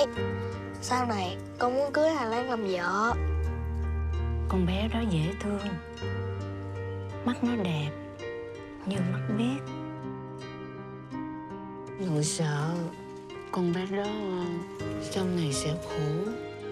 ơi, sau này con muốn cưới Hà Lan làm vợ. Con bé đó dễ thương, mắt nó đẹp như mắt biếc. Nội sợ con bé đó sau này sẽ khổ.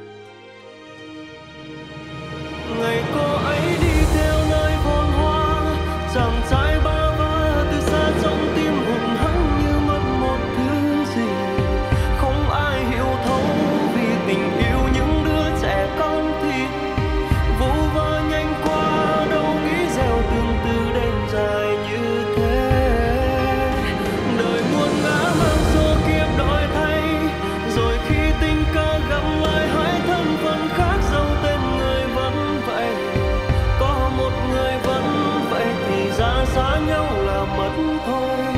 Ngày cô ấy đi theo nơi phồn hoa, chàng trai ba vá từ xa trong tim hụt hẫng như mất một thứ gì. Không ai hiểu thấu vì tình yêu những đứa trẻ con thì vu vơ nhanh qua, đâu nghĩ gieo tương tư đêm dài như thế. Đời muôn ngã mang số kiếp đổi thay, rồi khi tình cờ gặp lại hai thân phận khác, dấu tên người vẫn vậy. Có một người vẫn vậy thì ra xa nhau là mất thôi.